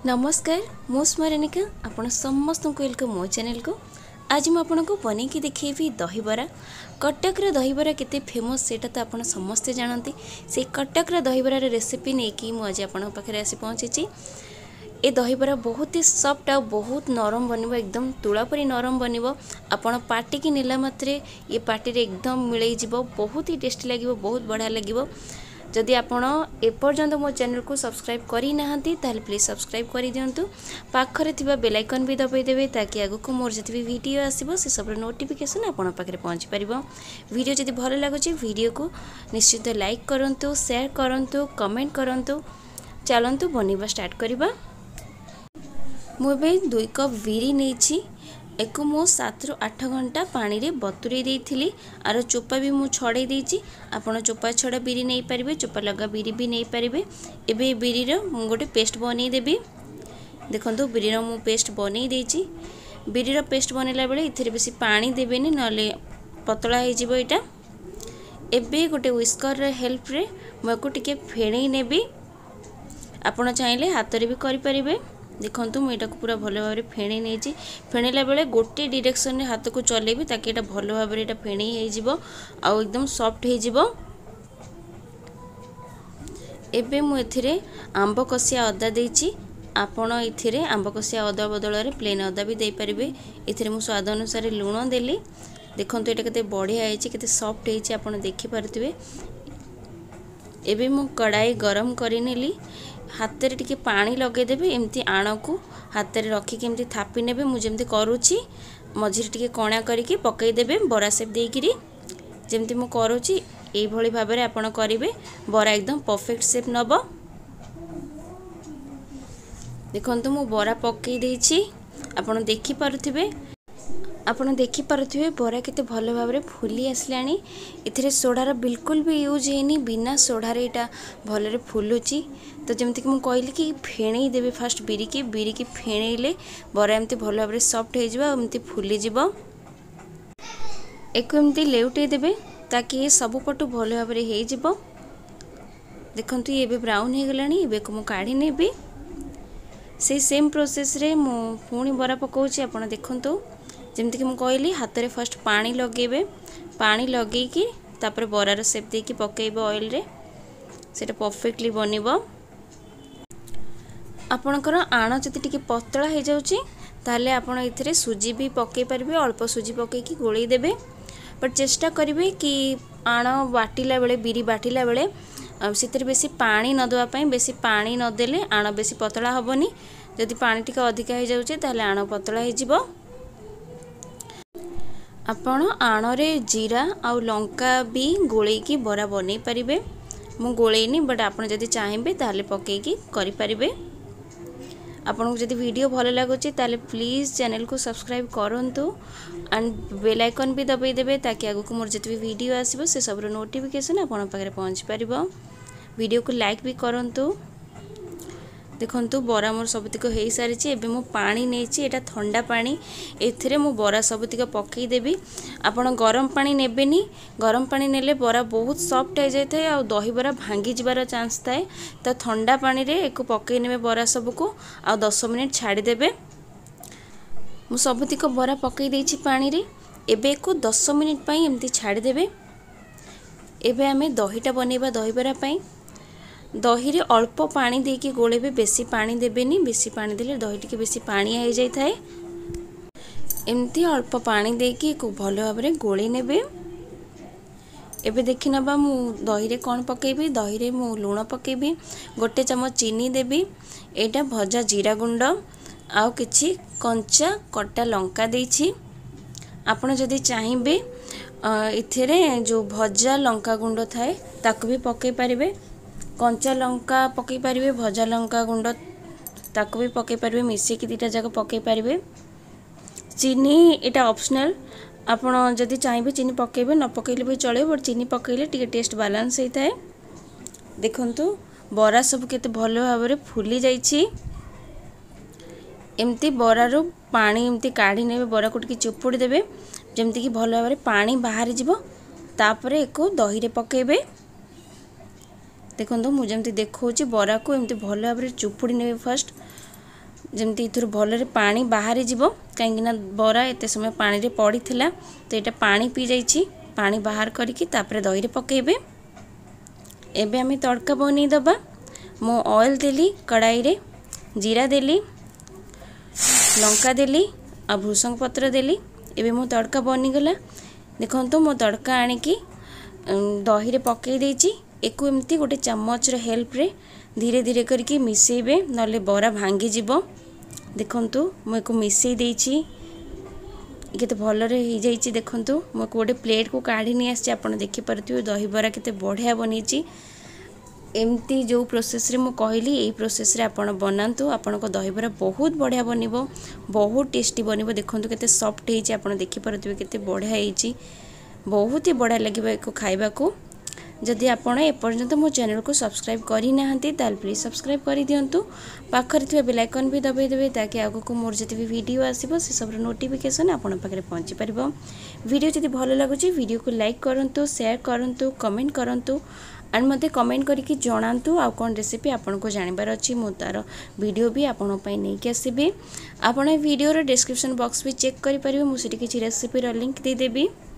नमस्कार मो स्मरणिका आपण समस्त को वेलकम मो चैनल को। आज मुझे आपको बन के देखी दहीबरा। कटक दहीबरा केते फेमस सेटा तो आप समस्ते जानते। से कटक दहीबरार रेसिपी नहीं कि मुझे आपण पाखे आसी पहुँची। ए दहीबरा बहुत ही सॉफ्ट आ बहुत नरम बनिबो, एकदम तुला परी नरम बनिबो। आपण पार्टी की नेला मात्रे ये पार्टी रे एकदम मिलई जिवो, बहुत ही टेस्टी लागिवो, बहुत बढ़िया लागिवो। जदि आपण एपर्यंत मो चैनल को सब्सक्राइब करी नाहंती ताले प्लीज सब्सक्राइब करी दियंतु। पाखरे थिबा बेल आइकन भी दबाई देबे ताकि आगु को मोर जति भी वीडियो आसीबो से सब नोटिफिकेशन आपण पाखरे पहुंची परिबो। वीडियो जदि भलो लागुची वीडियो को निश्चित लाइक करंतु, शेयर करंतु, कमेंट करंतु। चलंतु बनिबा स्टार्ट करिबा। मु बे 2 कप विरी नेछि। एको मो 7 ରୁ 8 घंटा पानी रे बतुरे देइथिली। आरो चोपा भी मु छड़े देइछि। आपण चोपा छड़ा बिरी नै परिबे, चोपा लगा बिरी भी नै परिबे। एबे बिरी रो मु गोटे पेस्ट बनै देबी। देखंतु बिरी रो मु पेस्ट बनै देइछि। बिरी रो पेस्ट बनैला बेले इथिरे बेसी पानी देबेनी, नले पतला हे जिवो एटा। एबे गोटे व्हिस्कर रे हेल्प रे मको टिके फेणै नेबी। आपण चाहिले हाथ रे भी करि परिबे। देखंतु मु एटा को पूरा भलो भाबरे फेणी नेछि। फेणैला बेले गोटे डायरेक्शन रे हाथ को चलेबी ताकि एटा भलो भाबरे एटा फेणी हे जिवो आ एकदम सॉफ्ट हे जिवो। एबे मु एथिरे आंब कसिया अदा देछि। आपण एथिरे आंब कसिया अदा बदल रे प्लेन अदा भी दे परिबे। एथिरे मु स्वाद अनुसार लूण देली। देखंतु एटा केते बढ़िया हेछि, केते सॉफ्ट हेछि, आपण देखि पारथिबे। एबे मु कढ़ाई गरम करि नेली। हाथ रे टिके पानी लगे देबे। एमती आण को हाथ रे रखी के एमती थापी नेबे। मु जेमती करूची मझिर टिके कणा करके पकई देबे बरा शेप देइकिरी। जेमती मु करूची एई भली भाबरे आपण करिवे। बरा एकदम परफेक्ट शेप नबो। देखंतु मु बरा पकई देइछि। आपण देखि पारुथिबे। आपण देखि पारुथिबे बरा केते भलो भाबरे फुली आसलानी। इथिरे सोडार बिल्कुल भी यूज हेनी, बिना सोडार एटा भलरे फुलुची। तो जेमति कि मु कहली कि फेणई देबे फास्ट बिरी की फेणईले बरा एमती भलो भाबरे सॉफ्ट हे जिवो, एमती फुली जिवो। एको एमती लेउटे देबे ताकि ये सब पटु भलो भाबरे हे जिवो। देखंतु ये बे ब्राउन हे गलानी। एबे को मु काढी नेबी। से सेम प्रोसेस रे मु पुणी बरा पकाउची। आपण देखंतु जेमति कि मु कहली हाथ रे फर्स्ट पानी लगेबे। पानी लगेई कि तापर बरार शेप दे कि पकेइबो ऑयल रे, सेटा परफेक्टली बनिबो। आपणकर आण जति टिके पतला हे जाउची ताले आपण इथिरे सुजी भी पकेइ परिबे। अल्प सुजी पकेइ कि गोळेई देबे। पर चेष्टा करिवे कि आण बाटिला बेले, बिरी बाटिला बेले सितिर बेसी पानी न दवा पई। बेसी पानी न देले आण बेसी पतला हबनी। जदि पानी टिके अधिका हे जाउची ताले आण पतला हे जिवो। आपण आण रे जीरा आउ लंका भी गोळेई कि बरा बनै परिबे। मु गोळेइनी, बट आपण जदि चाहेबे ताले पकेइ कि करि परिबे। आपनको जदि वीडियो भलो लागुची ताले प्लीज चैनल को सब्सक्राइब करंतु एंड बेल आइकन भी दबाई देबे ताकि आगु को मोर जति भी वीडियो आसीबो से सब नोटिफिकेशन आपण पाखरे पहुंच परिबो। वीडियो को लाइक भी करंतु। देखंतु बरा मोर सबतिक हेई सारिची। एबे मु पानी नेछि, एटा ठंडा पानी। एथिरे मु बरा सबतिक पकेई देबी। आपण गरम पानी नेबेनी। गरम पानी नेले बरा बहुत सॉफ्ट हे जाय थाए आ दही बरा भांगी जिबार चांस थाए। त ठंडा पानी रे एको पकेई नेबे बरा सबको आ 10 मिनिट छाडी देबे। मु सबतिक बरा पकेई देछि पानी रे। एबे एको 10 मिनिट पई एमती छाडी देबे। एबे आमे दहीटा बनेबा। दही बरा पई दही रे अल्प पानी देकी गोलेबे, बेसी पानी देबेनी। बेसी पानी देले दही टिके बेसी पानी हे जाय थाए। एमती अल्प पानी देकी को भलो भाबरे गोली नेबे। एबे देखि नबा मु दही रे कोन पकेबी। दही रे मु लूण पकेबी, गोटे चम्मच चीनी देबी। एटा भजा जीरा गुंड आउ किछि कंचा कटा लंका देछि। आपण जदि चाहिबे इथिरे जो भजा लंका गुंड थाए ताकु भी पके परिबे। कंचा लंका पकई पारिबे, भजा लंका गुंड ताकु भी पकई पारिबे। मिसी कि दीटा जाक पकई पारिबे। चीनी एटा ऑप्शनल। आपण जदि चाहिबे चीनी पकेबे, न पकेइले भी चले, बट चीनी पकेइले टिके टेस्ट बैलेंस होई थाए। देखंतु बरा सब केते भलो भाबरे फुली जाईछि। एमती बरा रो पानी एमती काढी नेबे। बरा को टिके चुपुड़ी देबे जेमती कि भलो भाबरे पानी बाहर जिवो। तापरे एको दही रे पकेबे। देखो मुझे देखा बरा को एमती भल भाव चुपुड़ी ने फर्स्ट जमती इथुर भलरे पानी बाहरी जीवो कहीं बरा एते समय पानी रे पड़ी थिला तो एटा पानी पी जाइछि पानी बाहर करिकी तापरे दही रे पकेबे। एबे आमे तड़का बनै दबा। मो ऑयल देली कढ़ाई रे जीरा देली लंका देली आ भूसंग पत्र देली। एबे मो तड़का बनी गला देखंतु मो तड़का आनी की दही रे पकई देछि। एको एमती गोटे चम्मच रे हेल्प रे धीरे धीरे करके मिसेबे नले बरा भांगी जीवो। देखंतु मो एको मिसेई देछि केते भलरे हो जाइछि। देखंतु मो गोटे प्लेट को काढी नि आछि आपण देखि परथिबे दही बरा केते बढ़िया बनीछि। एमती जो प्रोसेस रे मो कहली एई प्रोसेस रे आपण बनांतु आपण को दही बरा बहुत बढ़िया बनिबो बहुत टेस्टी बनिबो। देखंतु केते सॉफ्ट हेछि आपण देखि परथिबे केते बढ़िया हेछि बहुत ही बढ़िया लगिबो एको खाइबा को। जदि आपण एपर्यंत मो चैनल को सब्सक्राइब करि नाहंती ताल प्लीज सब्सक्राइब करि दियंतु। पाखरे थिबा बेल आइकन भी दबाई देबे ताकि आगो को मोर जति भी वीडियो आसीबो से सब नोटिफिकेशन आपण पाखरे पहुंची परिबो। वीडियो जदि भलो लागुची वीडियो को लाइक करंतु शेयर करंतु कमेंट करंतु एंड मते कमेंट करके जणांतु आ कोन रेसिपी आपन को जानिबार अछि मो तार वीडियो भी आपन पई नै के आसीबे। आपण वीडियो रो डिस्क्रिप्शन बॉक्स भी चेक करि परिबे मु सेठी किछि रेसिपी रो लिंक दे देबी।